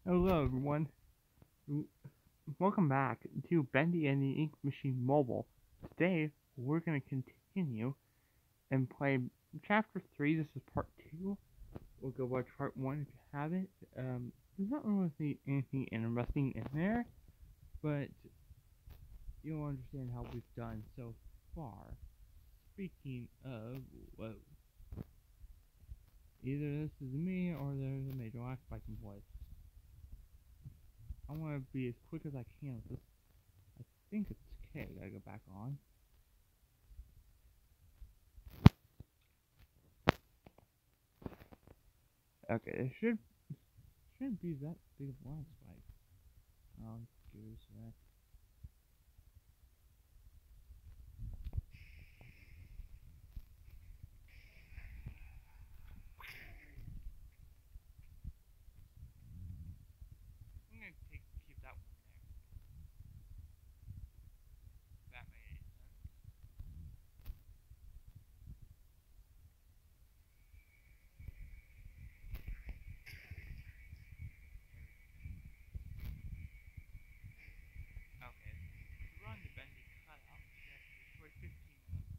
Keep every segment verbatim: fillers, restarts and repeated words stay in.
Hello everyone, welcome back to Bendy and the Ink Machine Mobile. Today we're going to continue and play Chapter three. This is Part two. We'll go watch Part one if you haven't. Um, there's not really anything interesting in there, but you'll understand how we've done so far. Speaking of, whoa. Either this is me or there's a major lag spike in place. I want to be as quick as I can with this. I think it's okay. I gotta go back on. Okay, it should shouldn't be that big of a lag spike. I'll give this a sec. I'm gonna take keep that one there. That made any sense. Okay. To run the Bendy cutout, you have to destroy fifteen of them.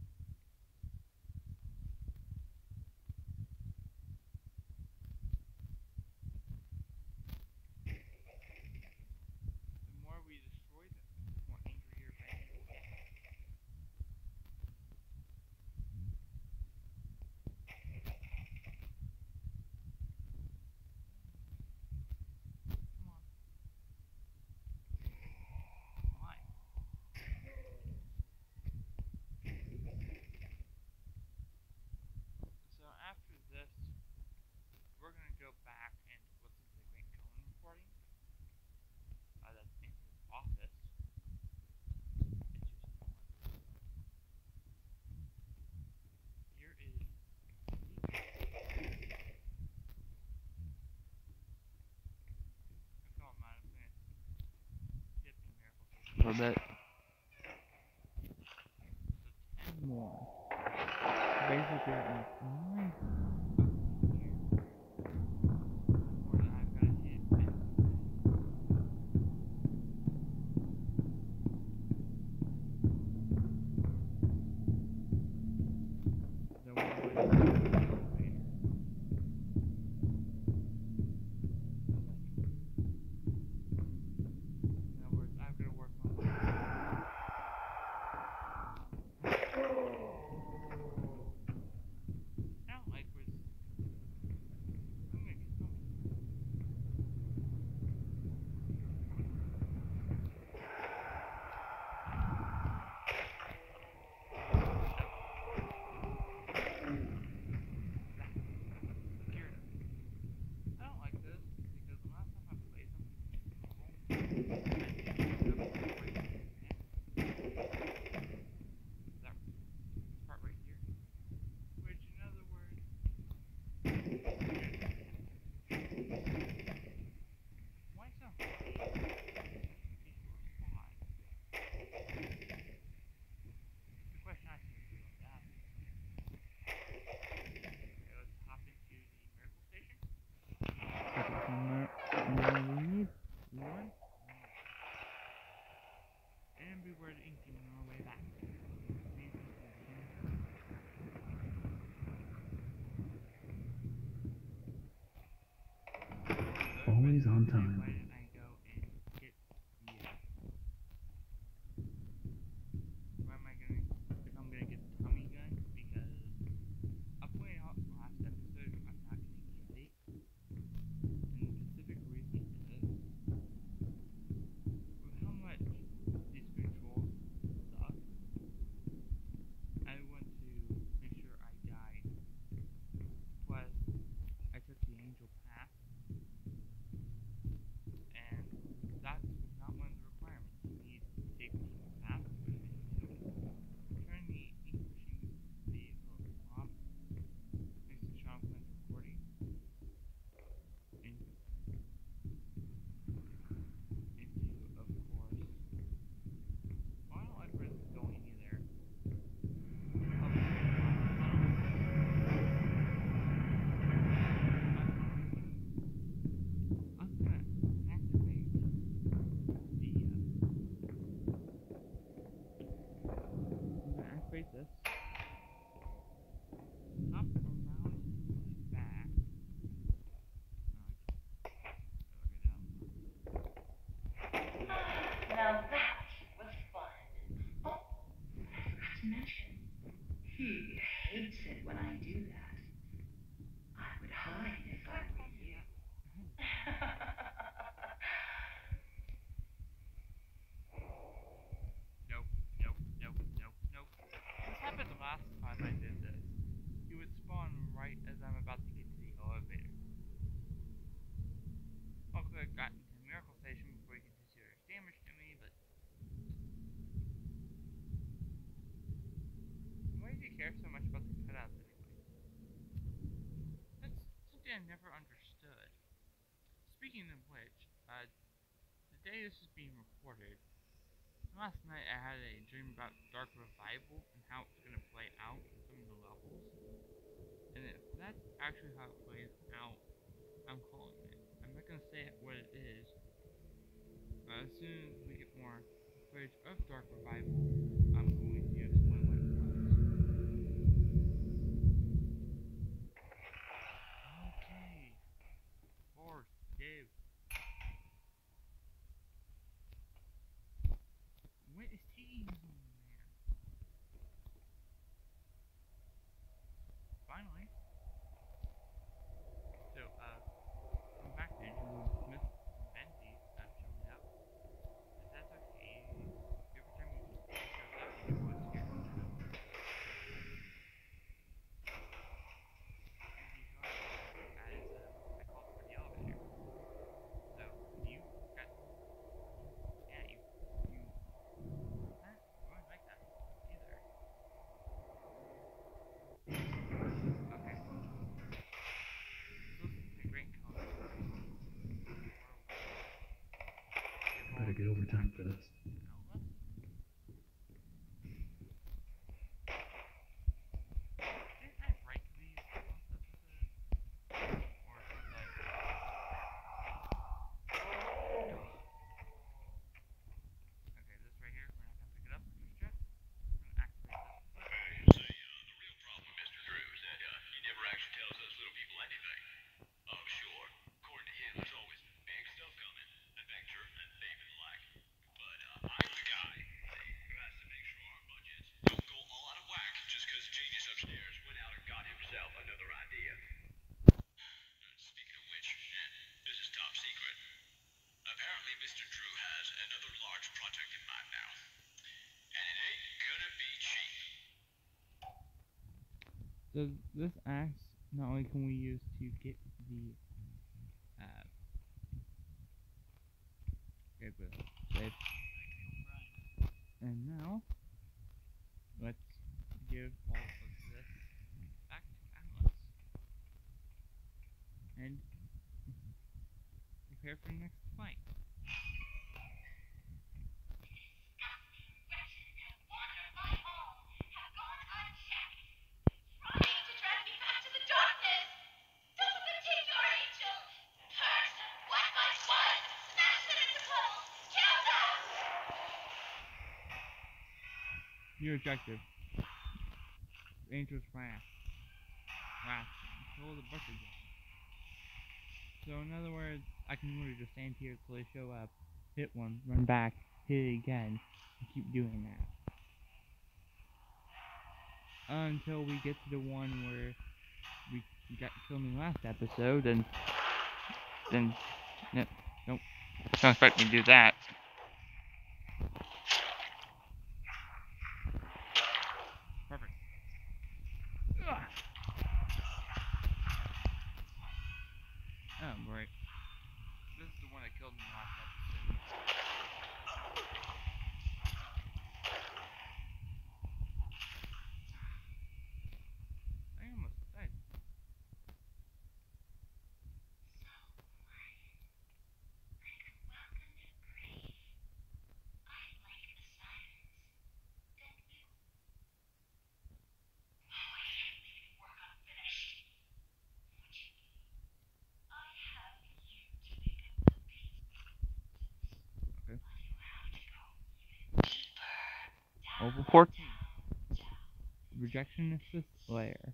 The more we destroy them, the more angrier Bendy will get. Come on. Fine. So after this, we're gonna go back and listen to the Great Cohen recording. Uh, that's in his office. It's just not. Here is come on, man. I'm gonna tip the miracle a little bit. So ten more. Basically, at nine. More than I've got to hit. Then we'll go to the elevator. In other words, I've got to work my way. I don't like where this is. I'm gonna get something. I don't like this because the last time I played something that part right here, which in other words, why so hard? Why? The question I see is that. Okay, let's hop into the miracle station. Leave one. And we were inking on our way back. Always on time. Why didn't I go and get the uh, why am I gonna if I'm gonna get the Tommy gun? Because I pointed out last episode I'm not gonna get it. And the specific reason is with how much these controls suck. I want to make sure I die. Plus I took the angel path. I never understood. Speaking of which, uh, the day this is being recorded, last night I had a dream about Dark Revival and how it's going to play out in some of the levels. And if that's actually how it plays out, I'm calling it. I'm not going to say what it is. Uh, as soon as we get more footage of Dark Revival, I'm going to explain what it was. Okay. Four, two. What is taking so long, man? Finally. So, uh, come back to Miss Bendy uh, showing up. But that's okay. Every time he shows up, you know what's here. And he's running as, uh, I call it for the elevator. So, you got, yeah, you, you, huh? I wouldn't like that either. Okay. Those are great colors. Better get overtime for this. Didn't I break these last episode? Or was that... Okay, this right here, we're not gonna pick it up just yet. We're gonna activate this. Say, uh, the real problem, Mister Drew, is that uh, he never actually tells us little people anything. Oh, sure, according to him, there's always big stuff coming, adventure, and even the like. But uh, I'm the guy who has to make sure our budgets don't go all out of whack just because genius upstairs went out and got himself another idea. Speaking of which, this is top secret. Apparently, Mister Drew has another large project in mind now. And it ain't gonna be cheap. So this axe, not only can we use to get the, uh, okay, but save. And now, let's give all of this back to Alice. And prepare for the next fight. Your objective. Angel's wrath. Wrath. Control the butcher gun. So in other words, I can literally just stand here till they show up, hit one, run back, hit it again, and keep doing that. Until we get to the one where we got killed in the last episode, and then, no, nope, don't expect me to do that. Perfect. Ugh. Oh, great. This is the one that killed me in the last episode. I almost died. Okay. Over fourteen. Rejection assist layer.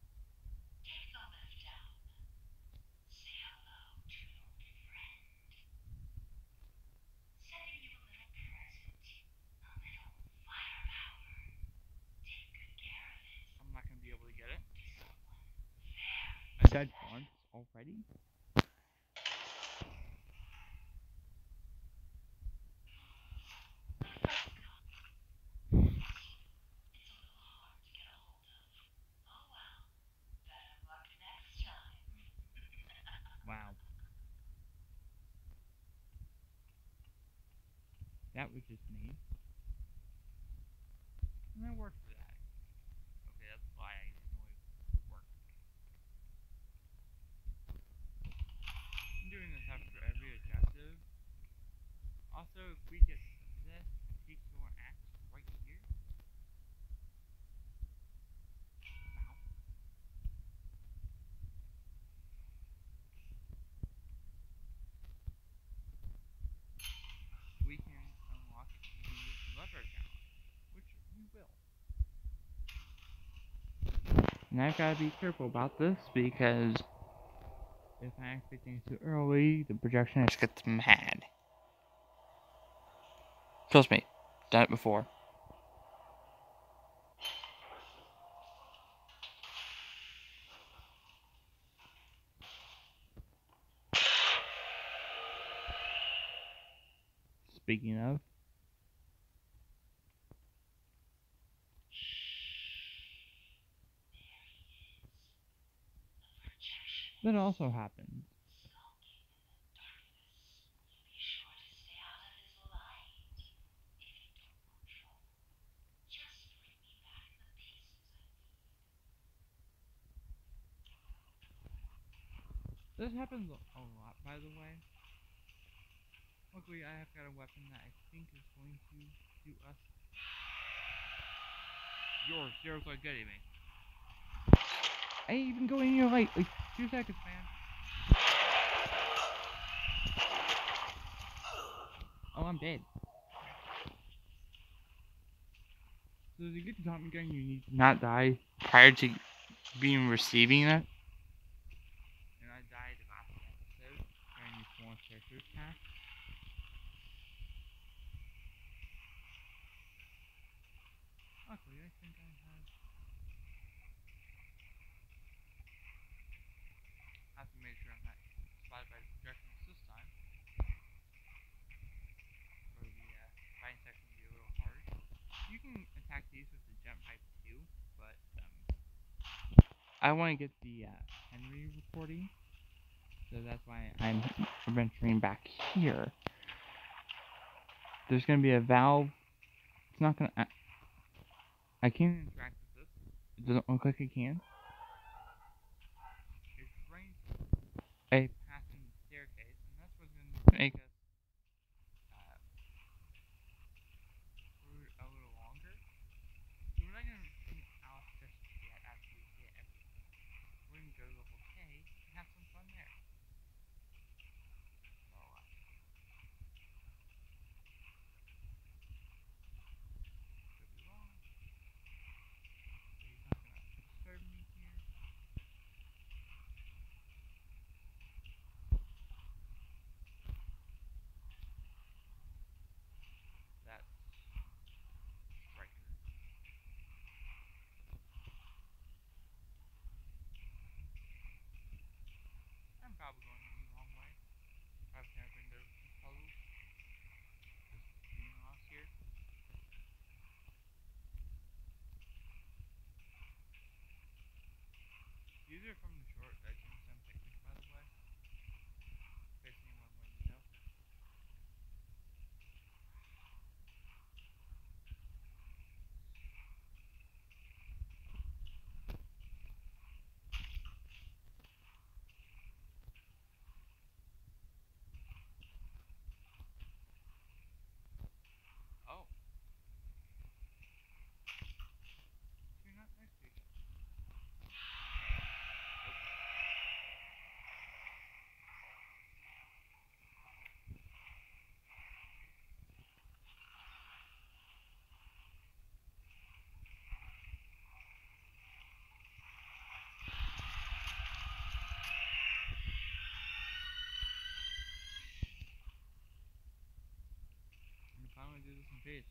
I'm not gonna be able to get it. I died once already? Wow. That was just me. And I worked for that. Okay, that's why I didn't always work. And I've got to be careful about this because if I activate things too early, the projectionist gets mad. Trust me, done it before. Speaking of, that also happens. This happens a lot, by the way. Luckily, I have got a weapon that I think is going to do us. Yours, yours are getting me. I ain't even going in your light. Like, two seconds, man. Oh, I'm dead. So to get the Tommy gun, you need to not die prior to being receiving it. And I died last episode during the foreign characters pack. Luckily, I think I have. I have to make sure I'm not spotted by the projectionist this time. Or the uh, fighting section will be a little hard. You can attack these with the jump pipe too, but um, I want to get the uh, Henry recording, so that's why I'm venturing back here. There's gonna be a valve. It's not gonna. I, I can't interact with this. It doesn't look like I can. It's right a path in the staircase, and that's what's gonna make us uh, root a little longer. So we're not gonna see Alice just yet after we get it. We're gonna go to level K and have some fun there. So, uh, could be wrong. So he's not gonna disturb me here. That's striker. I'm probably going the wrong way. I've never been to these puzzles. Just being lost here. These are from the short Legend Sim pictures, by the way. In case anyone wanted to know. Oh. You're not next to each other. And finally do this in peace.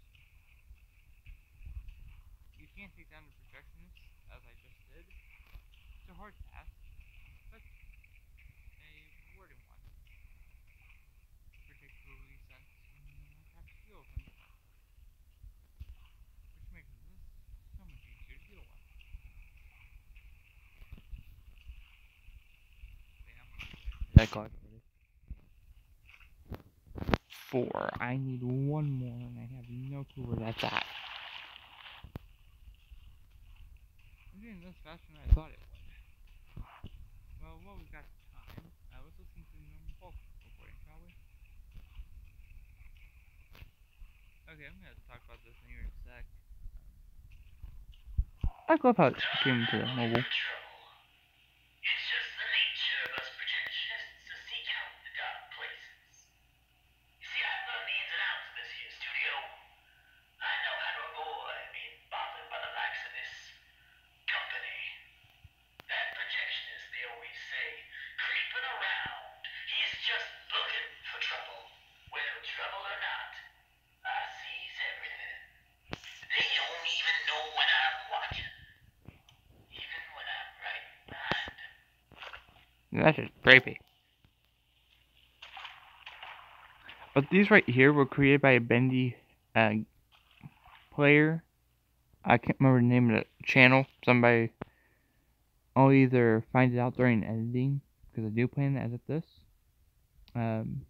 You can't take down the projectionist, as I just did. It's a hard task, but a rewarding one. Particularly since you have skills on your side. Which makes this so much easier to deal with. Wait, I'm gonna do it. That got four. I need one more, and I have no clue where that's at. I'm doing this faster than I thought it would. Well, while we've got time, uh, let's listen to the normal folk recording, shall we? Okay, I'm gonna talk about this in here in a sec. Um, I love how it came to the mobile. It's just the nature of us projectionists to seek out the dark places. You see, I've learned the ins and outs of this here studio. I know how to avoid being bothered by the likes of this company. sleeping around. He's just looking for trouble. Well, trouble or not, I sees everything. They don't even know when I'm watching. Even when I'm right behind them. That's just creepy. But these right here were created by a Bendy uh, player. I can't remember the name of the channel. Somebody, I'll either find it out during editing, because I do plan to edit this. Um,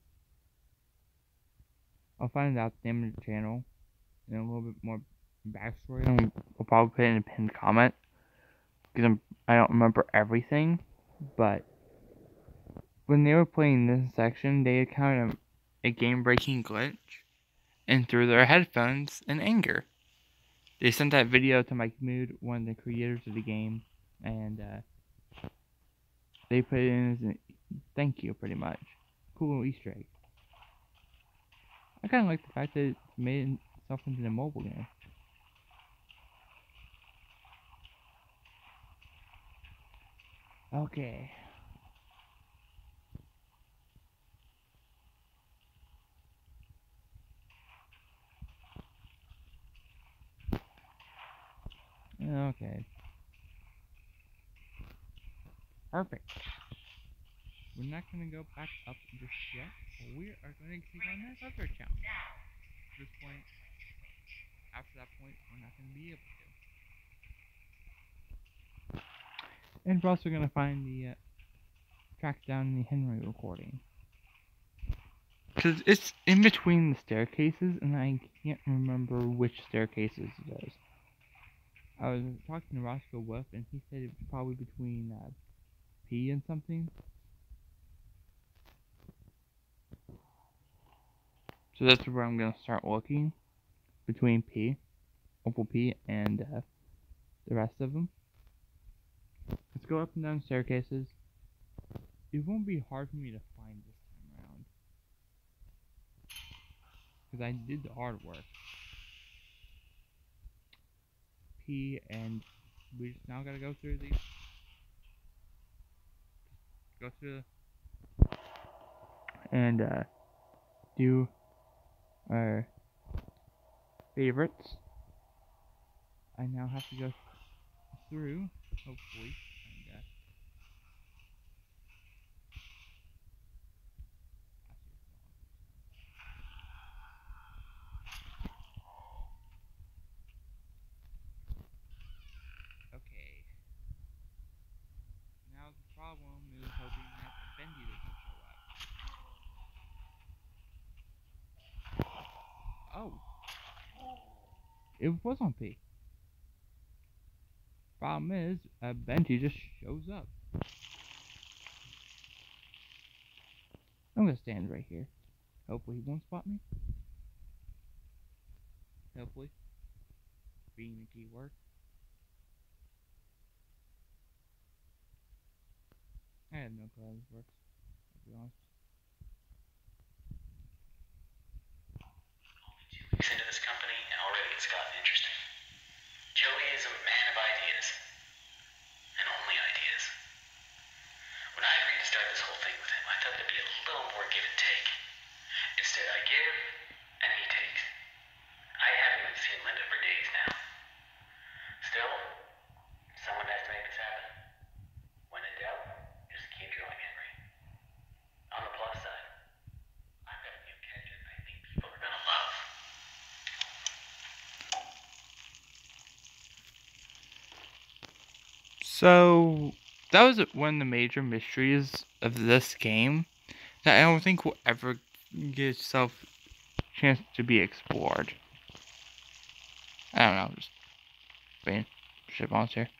I'll find out the name of the channel and a little bit more backstory. And I'll probably put it in a pinned comment, because I'm, I don't remember everything. But when they were playing this section, they had kind of a game-breaking glitch and threw their headphones in anger. They sent that video to Mike Mood, one of the creators of the game, and uh, they put it in as a thank you, pretty much. Cool little Easter egg. I kind of like the fact that it made itself into a mobile game. Okay. Okay. Perfect. We're not going to go back up just yet. We are going to click on that other challenge. At this point, after that point, we're not going to be able to. And we're also going to find the uh, track down the Henry recording. Because it's in between the staircases, and I can't remember which staircases it is. I was talking to Roscoe Wolf, and he said it was probably between uh, P and something. So that's where I'm going to start looking. Between P, Opal P, and uh, the rest of them. Let's go up and down staircases. It won't be hard for me to find this time around. Because I did the hard work. P, and we just now gotta go through these. Go through the, and uh, do our favorites. I now have to go through, hopefully, and uh, okay. Now the problem is hoping that Bendy doesn't show up. Oh! It was on P. Problem is, uh, Bendy just shows up. I'm gonna stand right here. Hopefully he won't spot me. Hopefully. Being the key word. I have no clue how this works, to be honest. Only two weeks into this company, and already it's gotten interesting. Joey is a man of ideas. And only ideas. When I agreed to start this whole thing with him, I thought there'd be a little more give and take. Instead, I give, and he takes. I haven't even seen Linda for days now. Still, someone has to make this happen. When in doubt, just keep drawing, Henry. On the plus side, I've got a new character that I think people are gonna love. So, that was one of the major mysteries of this game that I don't think will ever get itself a chance to be explored. I don't know, just being shit on here.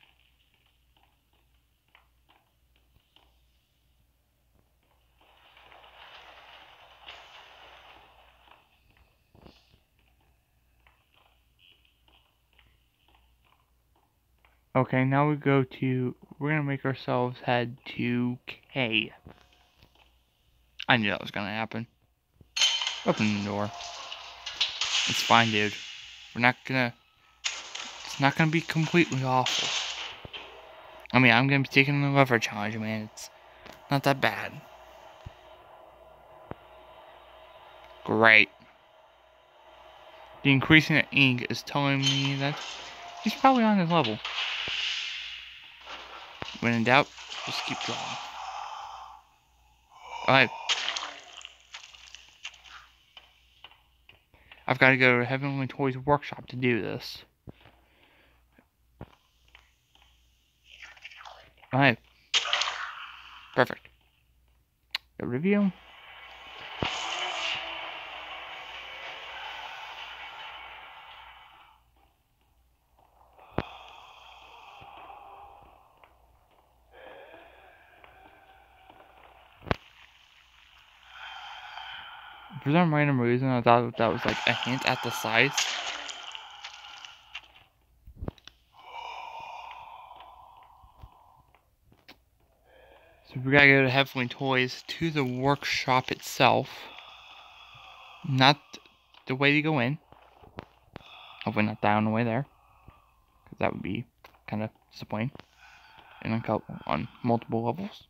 Okay, now we go to, we're gonna make ourselves head to K. I knew that was gonna happen. Open the door. It's fine, dude. We're not gonna, it's not gonna be completely awful. I mean, I'm gonna be taking the lever challenge, man. It's Not that bad. Great. The increasing of ink is telling me that he's probably on his level. When in doubt, just keep drawing. Alright. I've got to go to Heavenly Toys Workshop to do this. Alright. Perfect. Go review. For some random reason, I thought that was like a hint at the size. So we gotta go to Heavenly Toys to the workshop itself. Not the way to go in. Hopefully not down the way there. Because that would be kind of disappointing. In a couple, on multiple levels.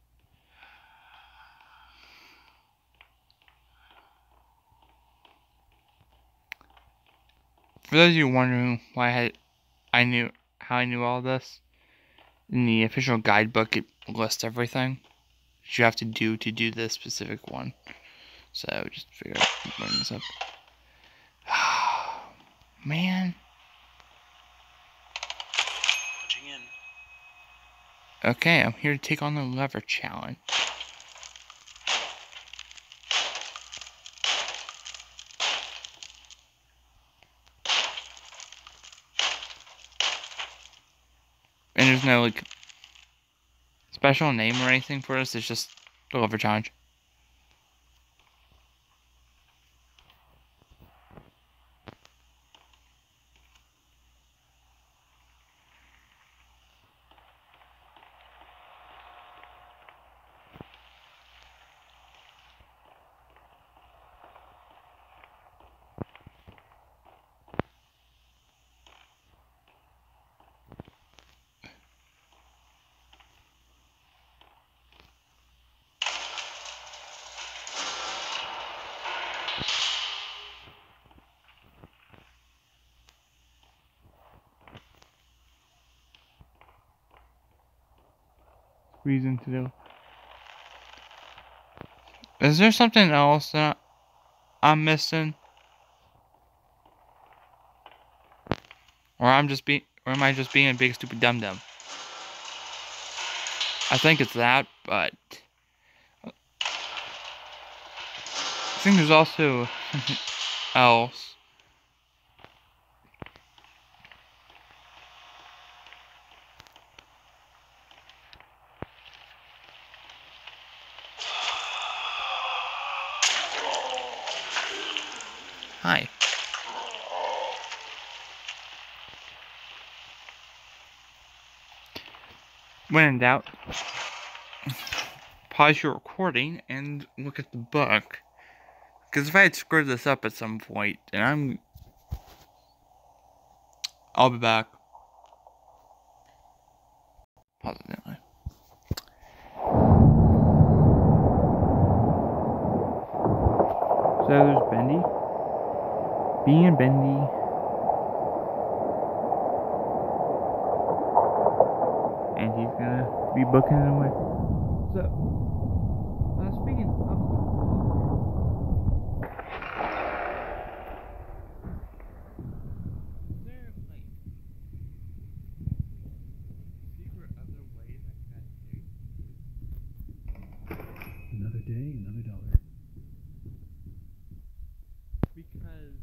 For those of you wondering why I had, I knew how I knew all this, in the official guidebook it lists everything that you have to do to do this specific one. So just figure out bring this up. Man. Punching in. Okay, I'm here to take on the lever challenge. And there's no like special name or anything for this, it's just the lever challenge. Squeeze into the... Is there something else that I'm missing? Or I'm just being, or am I just being a big stupid dum dum? I think it's that, but I think there's also something else. Hi. When in doubt, pause your recording and look at the book. Because if I had screwed this up at some point, then I'm... I'll be back. Pause it anyway. So there's Bendy. Being Bendy. And he's gonna be booking it away. So, uh, speaking of the book, is there like secret other ways I could do? Another day, another dollar. Because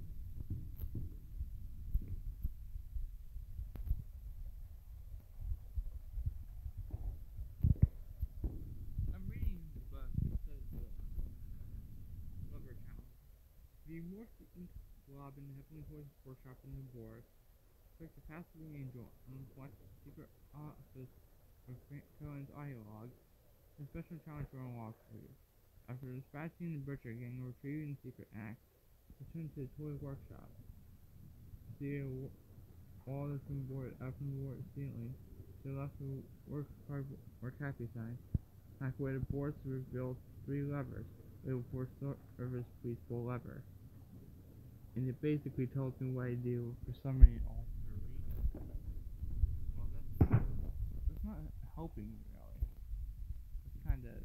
I'm reading the book because the Lover Challenge. The immerse the ink blob in the Heavenly Toys workshop in the board. Click the path to the angel and select the secret office of Cohen's audio log. A special challenge will unlock for you. After dispatching the Butcher Gang and retrieving the secret axe, return to the toy workshop. See a wall that's been boarded up from the board ceiling. To the left of the work card work happy sign. Activate the board to reveal three levers. Wait for service, please pull lever. And it basically tells me what I do for summoning all three. Well, that's, that's not helping me really. It's kind of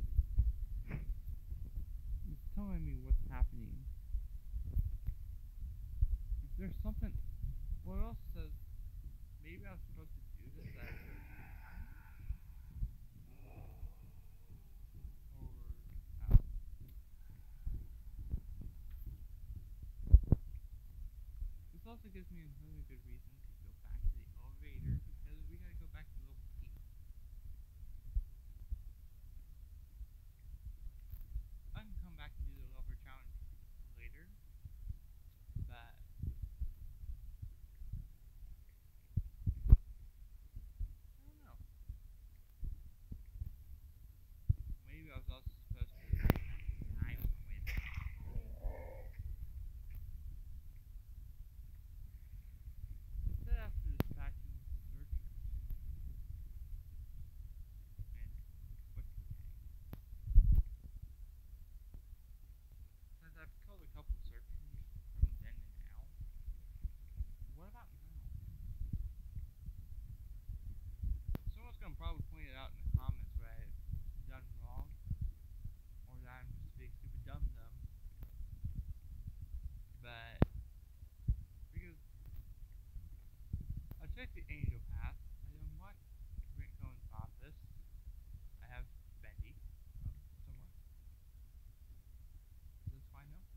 it's telling me what's happening. If there's something, what else says? Maybe I'm supposed to do this actually. Or uh, this also gives me another good reason to go back to the elevator because we gotta go back to level P. I can come back and do the level challenge later, but I don't know. Maybe I was also supposed to. I don't know. Wait a minute. Instead, after dispatching with the searchers and what's the name? Since I've killed a couple searchers from then to now, what about now? Someone's gonna probably point it out in the comments what I've done wrong, or that I'm just a big stupid dum dum. But because I checked the angel path, I unlocked Grant Cohen's office. I have Bendy um, somewhere. Is this fine now?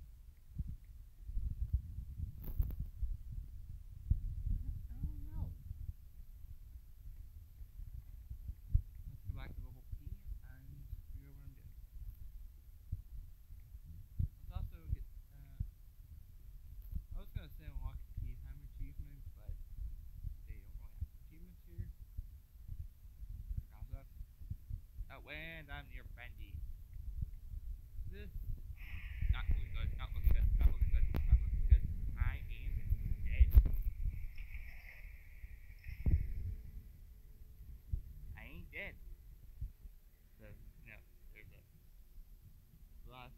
I don't know. Let's go back to level P and figure out what I'm doing. Let's also get. Uh, I was gonna say unlock a tea time achievement, but they don't really have achievements here. Casa. Oh, and I'm near Bendy. This not looking good. Not looking good. Not looking good. Not looking good. I am dead. I ain't dead. So no, there's a plus.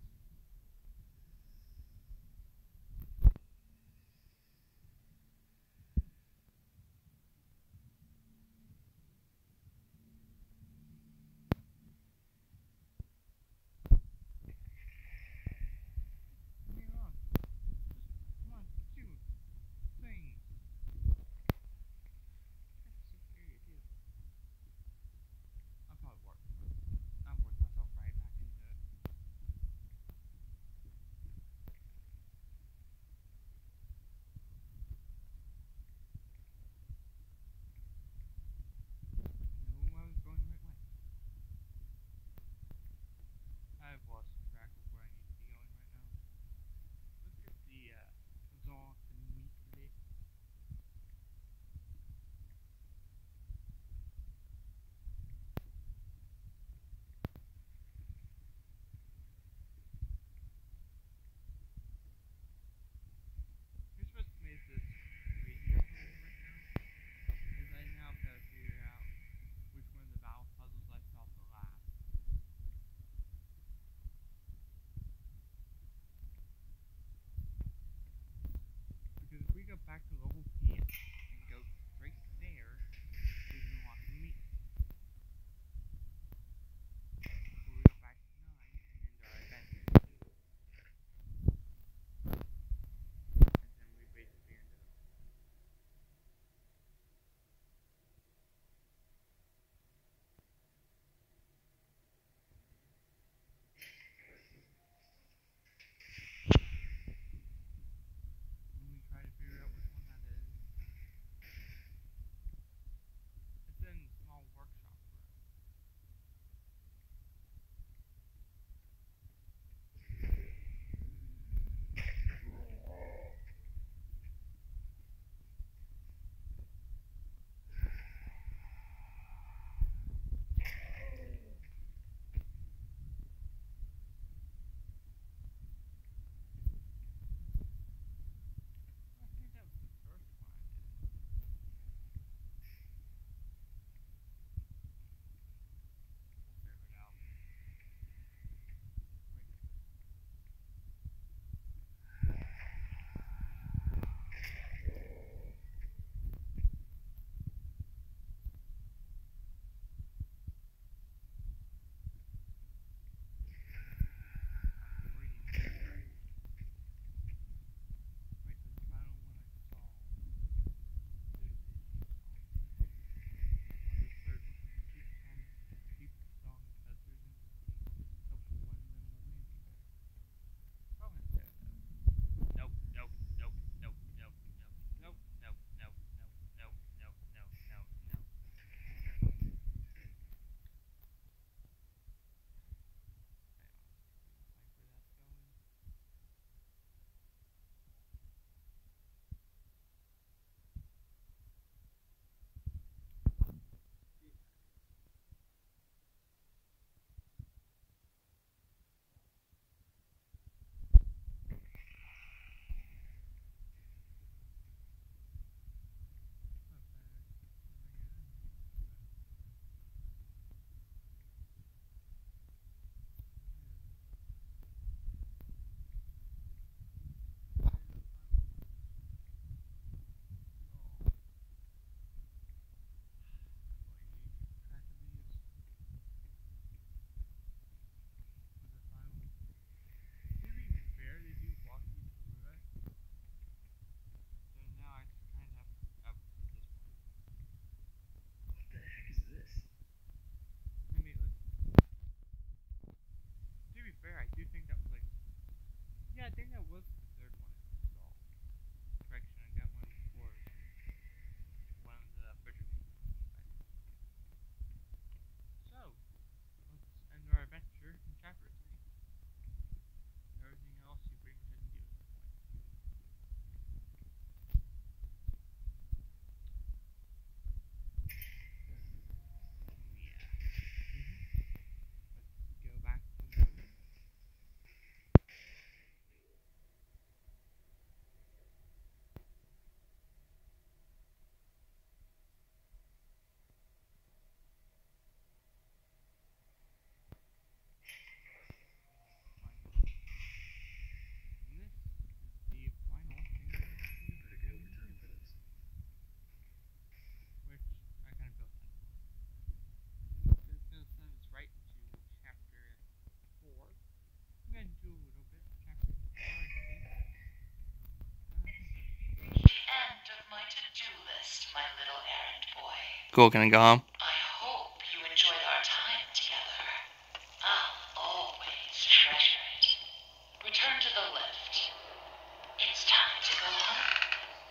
Cool, can I go home? I hope you enjoyed our time together. I'll always treasure it. Return to the lift. It's time to go home.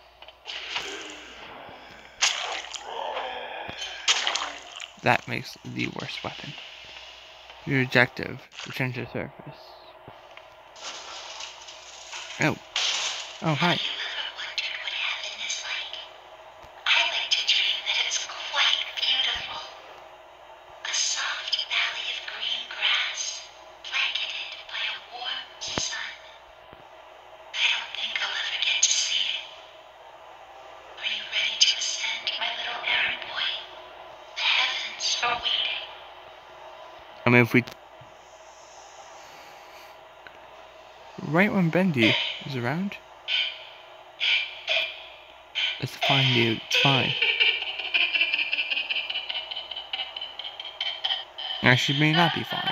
That makes the worst weapon. Your objective, return to the surface. Oh. Oh, hi. Have you ever wondered what heaven is like? I like to dream that it's quite beautiful. A soft valley of green grass, blanketed by a warm sun. I don't think I'll ever get to see it. Are you ready to ascend, my little errand boy? The heavens are waiting. I mean, if we... Right when Bendy is around? It's fine, dude. It's fine. Actually, may not be fine.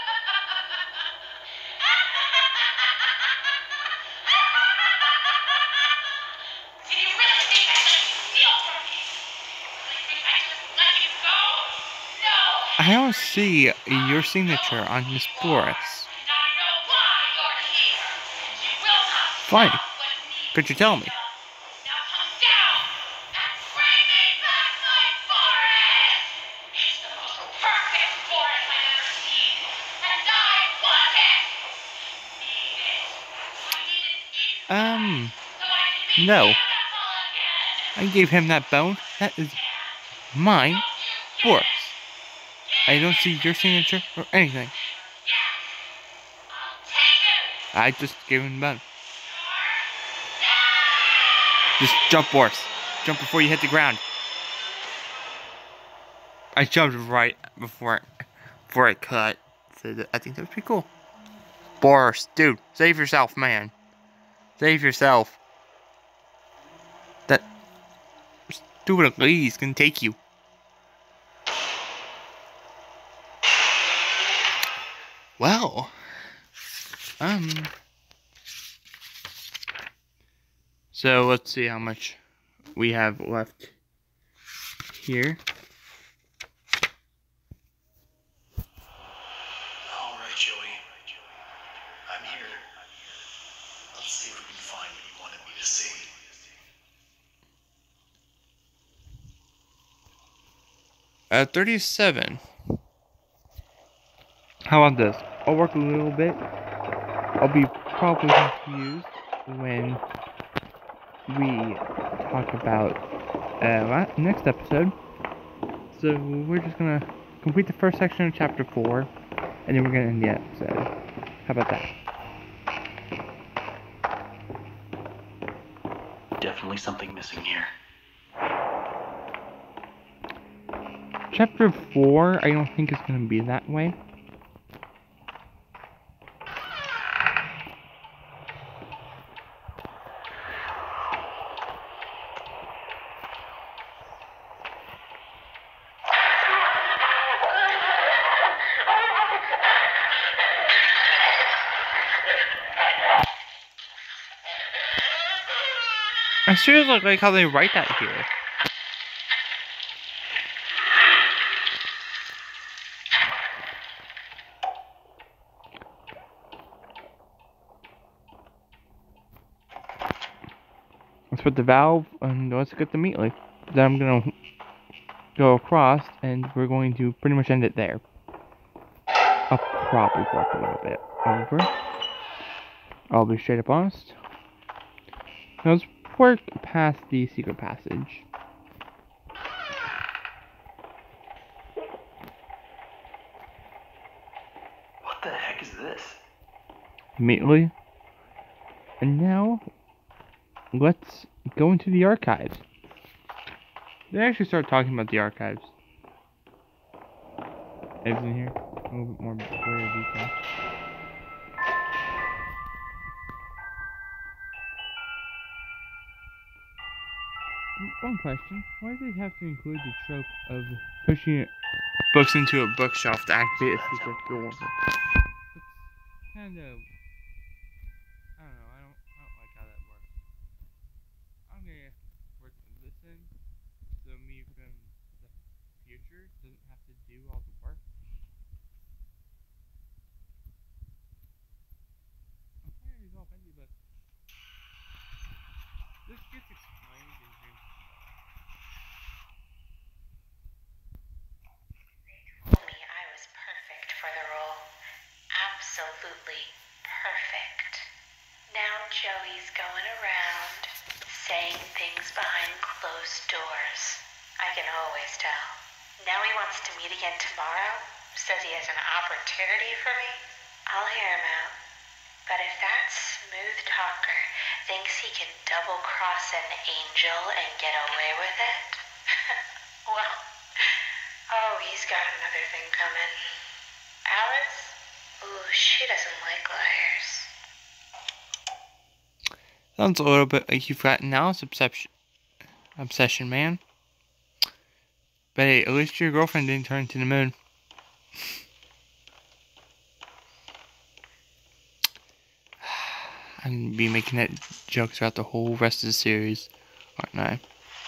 Do you really think I can steal from you? Really think I just let you go? No! I don't see your signature on Miss Boris. And I know why you're here. And you will not Fine. stop what needs Could you tell me? to be done. Now come down and bring me back my forest! It's the most perfect forest I've ever seen. And I want it! Need it. I need it instantly. Um, So I can be no. beautiful again. I gave him that bone. That is mine. Boris. I don't see your signature or anything. I'll take it. I just gave him the bone. Just jump, Boris. Jump before you hit the ground. I jumped right before it, before it cut. So that, I think that was pretty cool. Boris, dude, save yourself, man. Save yourself. That stupid lady's gonna take you. Well, um, so let's see how much we have left here. All right, Joey. I'm here. Let's see if we can find what you wanted me to see. At thirty-seven. How about this? I'll work a little bit. I'll be probably confused when we talk about uh, next episode. So we're just gonna complete the first section of chapter four, and then we're gonna end the episode. How about that? Definitely something missing here. Chapter four, I don't think is gonna be that way. I seriously like how they write that here. Let's put the valve and let's get the meat leaf. Then I'm gonna go across and we're going to pretty much end it there. I'll probably work a little bit over. I'll be straight up honest. Now let's work past the secret passage. What the heck is this? Immediately. And now, let's go into the archives. They actually start talking about the archives. Eggs in here. A little bit more blurry detail. One question. Why do they have to include the trope of pushing books into a bookshelf to activate a secret door? It's kind of... I don't know. I don't, I don't like how that works. I'm gonna work this in so me from the do all the work. I'm sorry to resolve Bendy, but this gets explained in here. Told me I was perfect for the role. Absolutely perfect. Now Joey's going around saying things behind closed doors. I can always tell. Now he wants to meet again tomorrow. Says he has an opportunity for me. I'll hear him out. But if that smooth talker thinks he can double-cross an angel and get away with it, well, oh, he's got another thing coming. Alice? Ooh, she doesn't like liars. Sounds a little bit like you've got Alice obsession, obsession, man. But hey, at least your girlfriend didn't turn to the moon. I'm gonna be making that joke throughout the whole rest of the series, aren't I?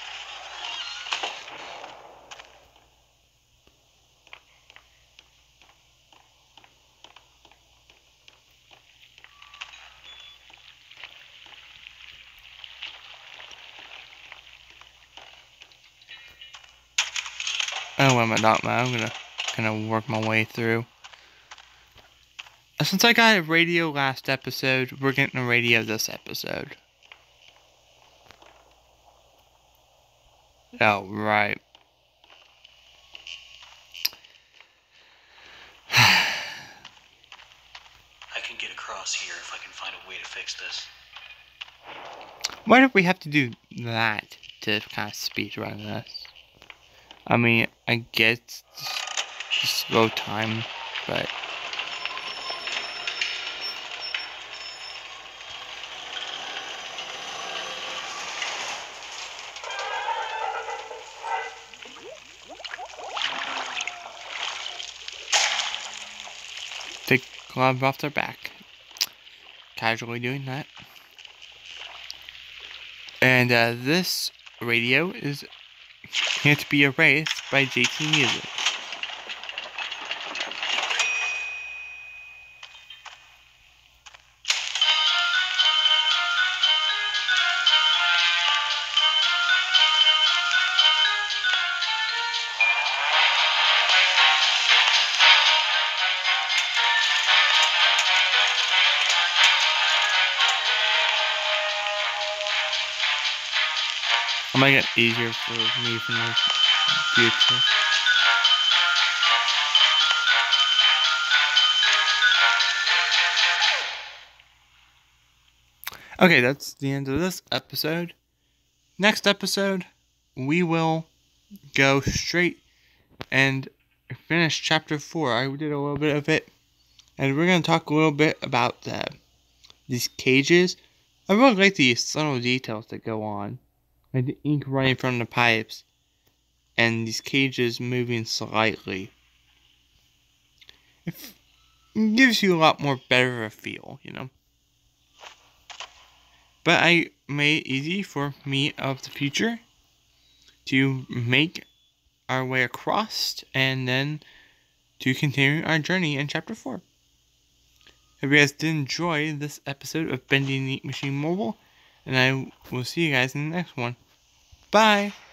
Oh, what am I not? I'm gonna kind of work my way through. Since I got a radio last episode, we're getting a radio this episode. Oh, right. I can get across here if I can find a way to fix this. Why do we have to do that to kind of speed run this? I mean, I get just slow time, but take gloves off their back. Casually doing that. And uh, this radio is Can't Be Erased by J T Music. I'll make it easier for me from the future. Okay, that's the end of this episode. Next episode, we will go straight and finish chapter four. I did a little bit of it, and we're going to talk a little bit about uh, these cages. I really like these subtle details that go on. Like the ink running from the pipes, and these cages moving slightly. It gives you a lot more better a feel, you know. But I made it easy for me of the future to make our way across and then to continue our journey in chapter four. If you guys did enjoy this episode of Bendy and the Ink Machine Mobile, and I will see you guys in the next one. Bye!